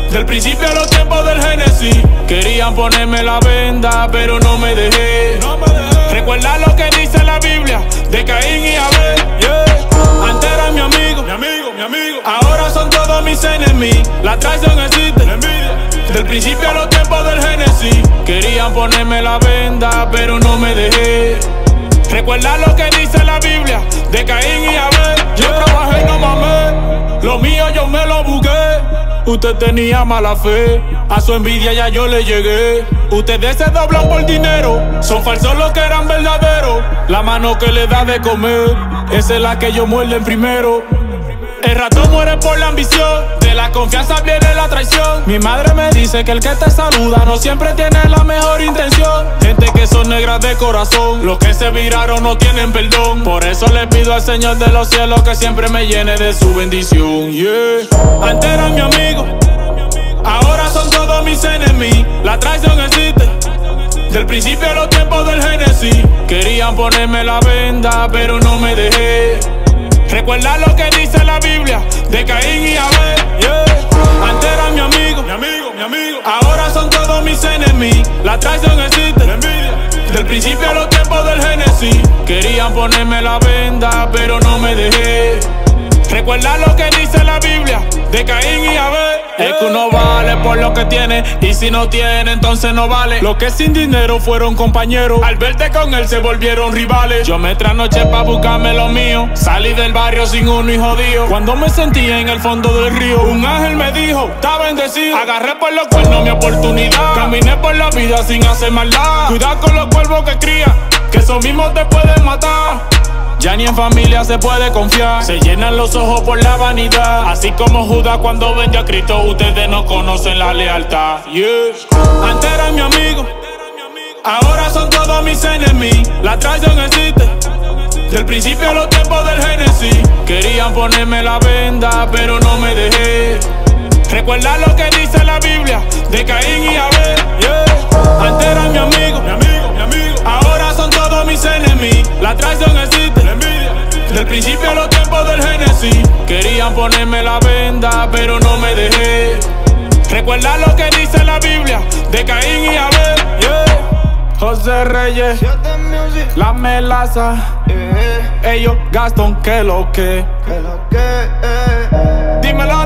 Del principio a los tiempos del Génesis. Querían ponerme la venda, pero no me dejé. Recuerda lo que dice la Biblia de Caín y Abel. Antes era mi amigo, ahora son todos mis enemigos. La traición existe, la envidia. Del principio a los tiempos del Génesis. Querían ponerme la venda, pero no me dejé. Recuerda lo que dice la Biblia de Caín y Abel. Yo trabajé y no mamé, lo mío yo me lo busqué. Usted tenía mala fe, a su envidia ya yo le llegué. Ustedes se doblan por dinero, son falsos los que eran verdaderos. La mano que le da de comer, esa es la que ellos muerden primero. El ratón muere por la ambición, de la confianza viene la traición. Mi madre me dice que el que te saluda no siempre tiene la mejor intención. Gente que son negras de corazón, los que se viraron no tienen perdón. Por eso le pido al Señor de los cielos que siempre me llene de su bendición. Antes eran mi amigo, ahora son todos mis enemigos. La traición existe, del principio a los tiempos del Génesis. Querían ponerme la venda, pero no me dejé. Recuerda lo que dice la Biblia de Caín y Abel. Antes era mi amigo, ahora son todos mis enemigos. La traición existe, la envidia. Del principio a los tiempos del Génesis. Querían ponerme la venda, pero no me dejé. Recuerda lo que dice la Biblia de Caín y Abel. Es que uno vale por lo que tiene, y si no tiene entonces no vale. Los que sin dinero fueron compañeros, al verte con él se volvieron rivales. Yo me trasnoché pa' buscarme lo mío, salí del barrio sin uno y jodido. Cuando me sentí en el fondo del río, un ángel me dijo, está bendecido. Agarré por los cuernos mi oportunidad, caminé por la vida sin hacer maldad. Cuidado con los cuervos que crían, que esos mismos te pueden matar. Ya ni en familia se puede confiar, se llenan los ojos por la vanidad. Así como Judas cuando vendió a Cristo, ustedes no conocen la lealtad. Antes eran mi amigo, ahora son todos mis enemigos. La traición existe, del principio a los tiempos del Génesis. Querían ponerme la venda, pero no me dejé. Recuerda lo que dice la Biblia de Caín y Abel. Antes eran mi amigo, ahora son todos mis enemigos. La traición existe, la envidia. Del principio a los tiempos del Génesis. Querían ponerme la venda, pero no me dejé. Recuerda lo que dice la Biblia de Caín y Abel. José Reyes, La Melaza, ellos Gastón, que lo que. Dímelo.